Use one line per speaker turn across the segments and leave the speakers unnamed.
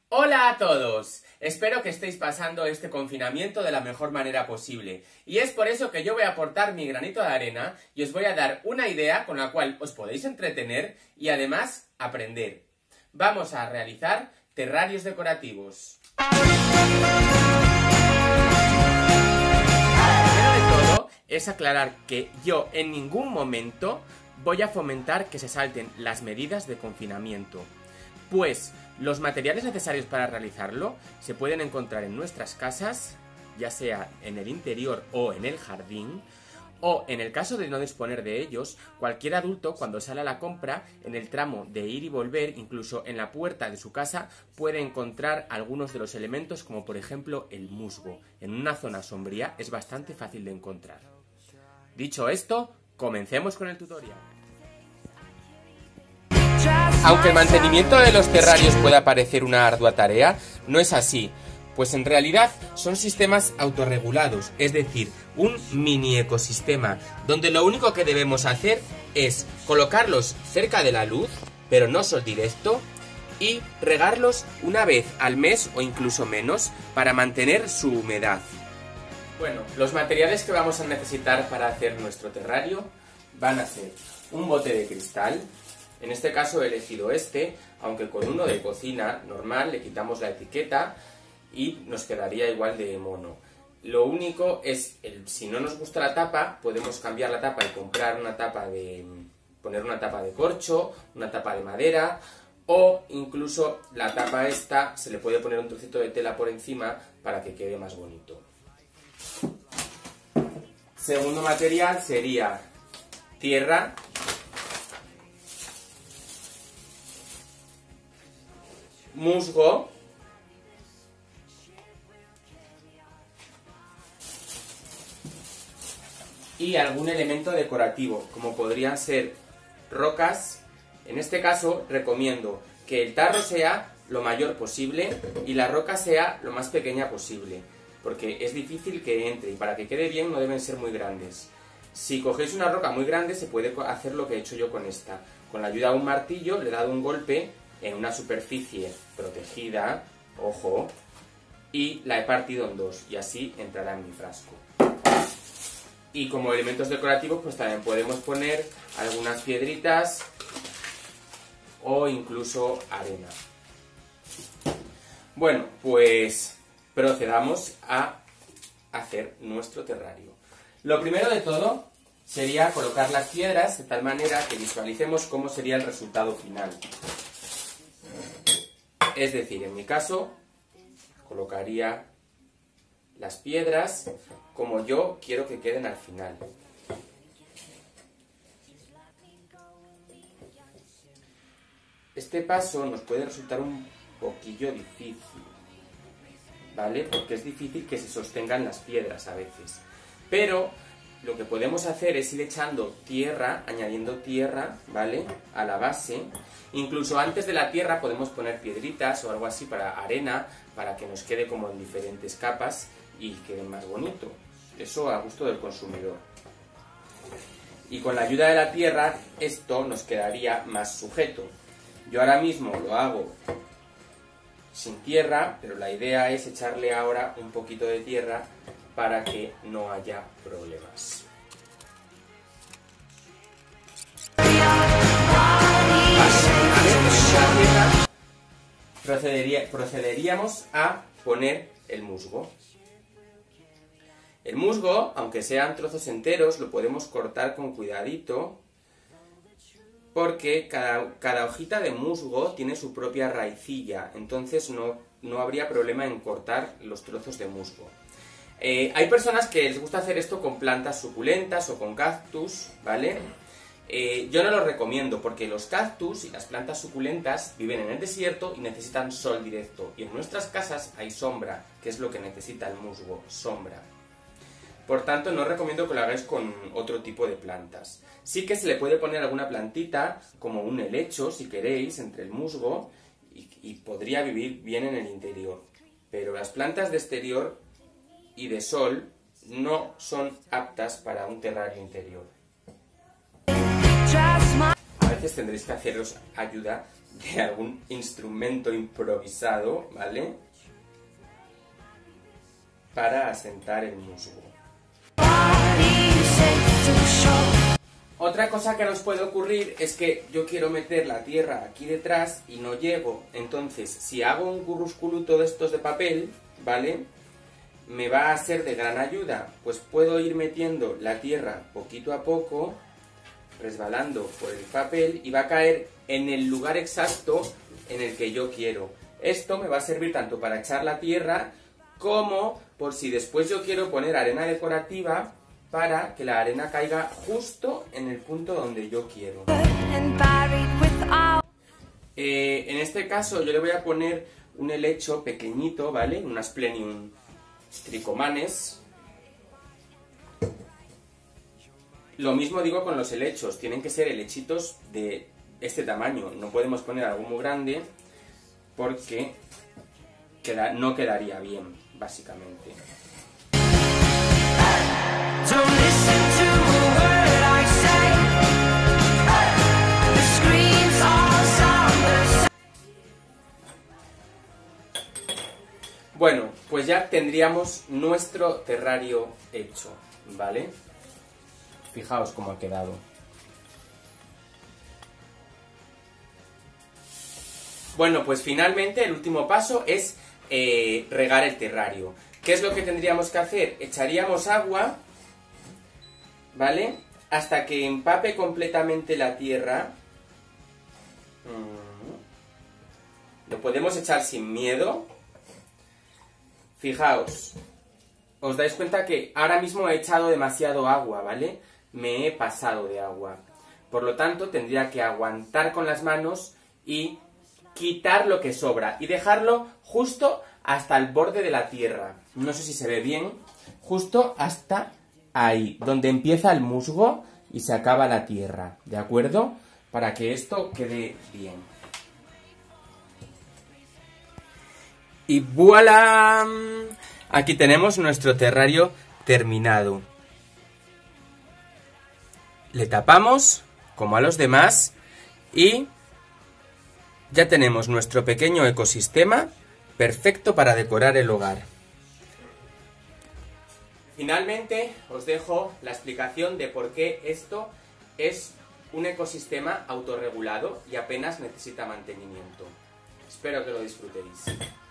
Hola a todos, espero que estéis pasando este confinamiento de la mejor manera posible y es por eso que yo voy a aportar mi granito de arena y os voy a dar una idea con la cual os podéis entretener y además aprender. Vamos a realizar terrarios decorativos. Primero de todo es aclarar que yo en ningún momento voy a fomentar que se salten las medidas de confinamiento, pues los materiales necesarios para realizarlo se pueden encontrar en nuestras casas, ya sea en el interior o en el jardín, o en el caso de no disponer de ellos, cualquier adulto cuando sale a la compra, en el tramo de ir y volver, incluso en la puerta de su casa, puede encontrar algunos de los elementos como por ejemplo el musgo. En una zona sombría es bastante fácil de encontrar. Dicho esto, comencemos con el tutorial. Aunque el mantenimiento de los terrarios pueda parecer una ardua tarea, no es así, pues en realidad son sistemas autorregulados, es decir, un mini ecosistema, donde lo único que debemos hacer es colocarlos cerca de la luz, pero no sol directo, y regarlos una vez al mes o incluso menos para mantener su humedad. Bueno, los materiales que vamos a necesitar para hacer nuestro terrario van a ser un bote de cristal. En este caso he elegido este, aunque con uno de cocina normal le quitamos la etiqueta y nos quedaría igual de mono. Lo único es, si no nos gusta la tapa, podemos cambiar la tapa y comprar una tapa poner una tapa de corcho, una tapa de madera, o incluso la tapa esta se le puede poner un trocito de tela por encima para que quede más bonito. Segundo material sería tierra, musgo, y algún elemento decorativo, como podrían ser rocas. En este caso recomiendo que el tarro sea lo mayor posible y la roca sea lo más pequeña posible, porque es difícil que entre y para que quede bien no deben ser muy grandes. Si cogéis una roca muy grande se puede hacer lo que he hecho yo con esta. Con la ayuda de un martillo le he dado un golpe en una superficie protegida, ojo, y la he partido en dos y así entrará en mi frasco. Y como elementos decorativos pues también podemos poner algunas piedritas o incluso arena. Bueno, pues procedamos a hacer nuestro terrario. Lo primero de todo sería colocar las piedras de tal manera que visualicemos cómo sería el resultado final. Es decir, en mi caso, colocaría las piedras como yo quiero que queden al final. Este paso nos puede resultar un poquillo difícil, ¿vale? Porque es difícil que se sostengan las piedras a veces. Pero lo que podemos hacer es ir echando tierra, añadiendo tierra, ¿vale?, a la base. Incluso antes de la tierra podemos poner piedritas o algo así para arena, para que nos quede como en diferentes capas y quede más bonito. Eso a gusto del consumidor. Y con la ayuda de la tierra esto nos quedaría más sujeto. Yo ahora mismo lo hago sin tierra, pero la idea es echarle ahora un poquito de tierra para que no haya problemas. Procederíamos a poner el musgo. El musgo, aunque sean trozos enteros, lo podemos cortar con cuidadito porque cada hojita de musgo tiene su propia raicilla, entonces no habría problema en cortar los trozos de musgo. Hay personas que les gusta hacer esto con plantas suculentas o con cactus, ¿vale? Yo no lo recomiendo porque los cactus y las plantas suculentas viven en el desierto y necesitan sol directo. Y en nuestras casas hay sombra, que es lo que necesita el musgo, sombra. Por tanto, no recomiendo que lo hagáis con otro tipo de plantas. Sí que se le puede poner alguna plantita, como un helecho, si queréis, entre el musgo y podría vivir bien en el interior. Pero las plantas de exterior y de sol no son aptas para un terrario interior. A veces tendréis que haceros ayuda de algún instrumento improvisado, ¿vale? Para asentar el musgo. Otra cosa que nos puede ocurrir es que yo quiero meter la tierra aquí detrás y no llego. Entonces, si hago un currusculuto de estos de papel, ¿vale?, me va a ser de gran ayuda, pues puedo ir metiendo la tierra poquito a poco, resbalando por el papel, y va a caer en el lugar exacto en el que yo quiero. Esto me va a servir tanto para echar la tierra como por si después yo quiero poner arena decorativa, para que la arena caiga justo en el punto donde yo quiero. En este caso yo le voy a poner un helecho pequeñito, ¿vale? Un Asplenium tricomanes. Lo mismo digo con los helechos, tienen que ser helechitos de este tamaño, no podemos poner algo muy grande porque no quedaría bien, básicamente. Bueno, pues ya tendríamos nuestro terrario hecho, ¿vale? Fijaos cómo ha quedado. Bueno, pues finalmente el último paso es regar el terrario. ¿Qué es lo que tendríamos que hacer? Echaríamos agua, ¿vale?, hasta que empape completamente la tierra. Lo podemos echar sin miedo. Fijaos, os dais cuenta que ahora mismo he echado demasiado agua, ¿vale? Me he pasado de agua. Por lo tanto, tendría que aguantar con las manos y quitar lo que sobra y dejarlo justo hasta el borde de la tierra. No sé si se ve bien. Justo hasta ahí, donde empieza el musgo y se acaba la tierra, ¿de acuerdo? Para que esto quede bien. Y ¡voilá! Aquí tenemos nuestro terrario terminado. Le tapamos, como a los demás, y ya tenemos nuestro pequeño ecosistema perfecto para decorar el hogar. Finalmente, os dejo la explicación de por qué esto es un ecosistema autorregulado y apenas necesita mantenimiento. Espero que lo disfrutéis.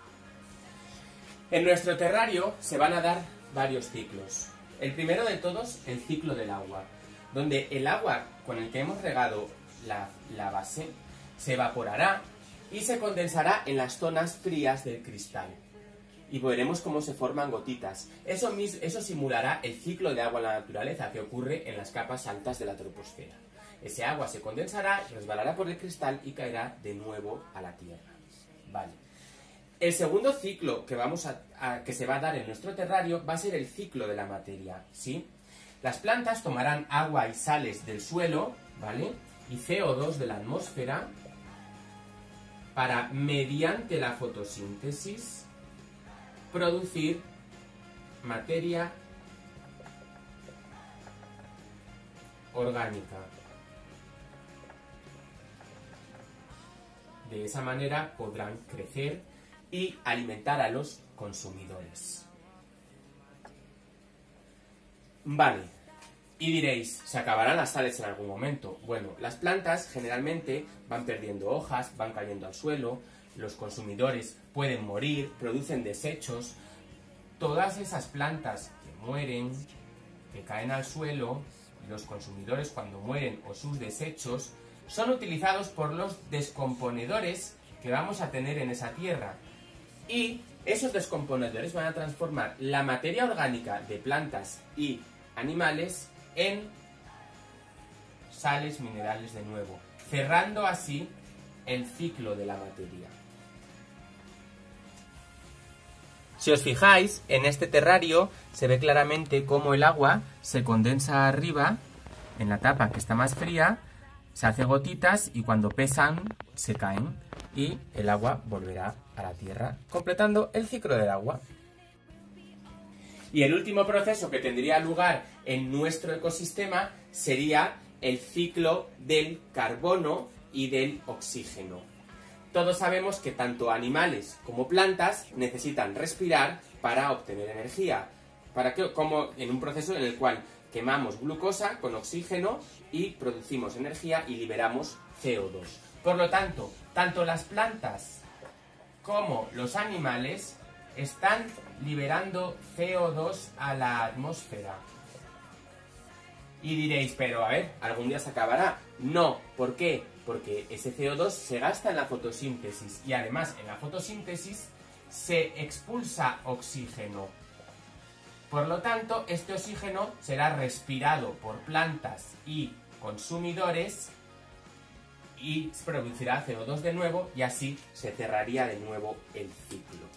En nuestro terrario se van a dar varios ciclos. El primero de todos, el ciclo del agua, donde el agua con el que hemos regado la base se evaporará y se condensará en las zonas frías del cristal. Y veremos cómo se forman gotitas. Eso simulará el ciclo de agua en la naturaleza que ocurre en las capas altas de la troposfera. Ese agua se condensará, resbalará por el cristal y caerá de nuevo a la Tierra. Vale. El segundo ciclo que se va a dar en nuestro terrario va a ser el ciclo de la materia, ¿sí? Las plantas tomarán agua y sales del suelo, ¿vale?, y CO2 de la atmósfera para, mediante la fotosíntesis, producir materia orgánica. De esa manera podrán crecer y alimentar a los consumidores. Vale, y diréis, ¿se acabarán las sales en algún momento? Bueno, las plantas generalmente van perdiendo hojas, van cayendo al suelo, los consumidores pueden morir, producen desechos. Todas esas plantas que mueren, que caen al suelo, los consumidores cuando mueren o sus desechos, son utilizados por los descomponedores que vamos a tener en esa tierra. Y esos descomponedores van a transformar la materia orgánica de plantas y animales en sales minerales de nuevo, cerrando así el ciclo de la materia. Si os fijáis, en este terrario se ve claramente cómo el agua se condensa arriba, en la tapa que está más fría, se hace gotitas y cuando pesan se caen y el agua volverá a la tierra, completando el ciclo del agua. Y el último proceso que tendría lugar en nuestro ecosistema sería el ciclo del carbono y del oxígeno. Todos sabemos que tanto animales como plantas necesitan respirar para obtener energía, como en un proceso en el cual quemamos glucosa con oxígeno y producimos energía y liberamos CO2. Por lo tanto, tanto las plantas como los animales están liberando CO2 a la atmósfera. Y diréis, pero a ver, ¿algún día se acabará? No, ¿por qué? Porque ese CO2 se gasta en la fotosíntesis y además en la fotosíntesis se expulsa oxígeno. Por lo tanto, este oxígeno será respirado por plantas y consumidores y producirá CO2 de nuevo y así se cerraría de nuevo el ciclo.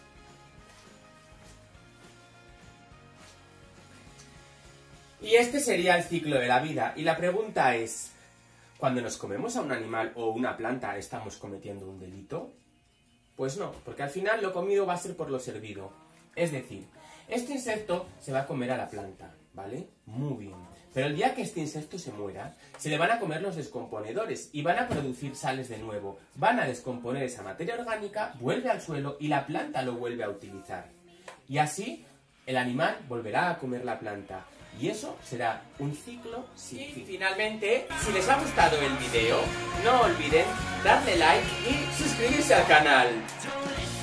Y este sería el ciclo de la vida. Y la pregunta es, ¿cuando nos comemos a un animal o una planta estamos cometiendo un delito? Pues no, porque al final lo comido va a ser por lo servido. Es decir, este insecto se va a comer a la planta, ¿vale? Muy bien. Pero el día que este insecto se muera, se le van a comer los descomponedores y van a producir sales de nuevo. Van a descomponer esa materia orgánica, vuelve al suelo y la planta lo vuelve a utilizar. Y así el animal volverá a comer la planta. Y eso será un ciclo sin fin. Y finalmente, si les ha gustado el video, no olviden darle like y suscribirse al canal.